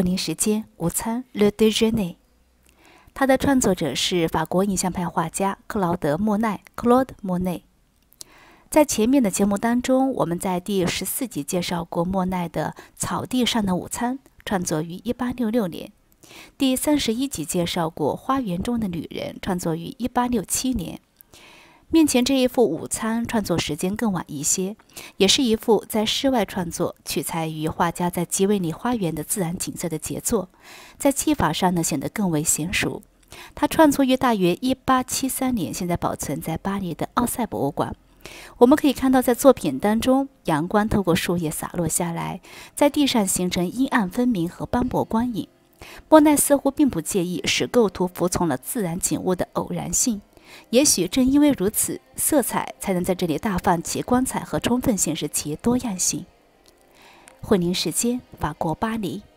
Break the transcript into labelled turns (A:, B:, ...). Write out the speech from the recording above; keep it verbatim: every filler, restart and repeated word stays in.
A: 婚礼时间，午餐 Le déjeuner。它的创作者是法国印象派画家克劳德·莫奈 （Claude Monet）。在前面的节目当中，我们在第十四集介绍过莫奈的《草地上的午餐》，创作于一八六六年。第三十一集介绍过《花园中的女人》，创作于一八六七年。面前这一幅午餐创作时间更晚一些，也是一幅在室外创作，取材于画家在吉维尼花园的自然景色的杰作，在技法上呢显得更为娴熟。它创作于大约一八七三年，现在保存在巴黎的奥赛博物馆。我们可以看到，在作品当中，阳光透过树叶洒落下来，在地上形成阴暗分明和斑驳光影。莫奈似乎并不介意使构图服从了自然景物的偶然性。也许正因为如此，色彩才能在这里大放其光彩和充分显示其多样性。婚礼时间，法国巴黎。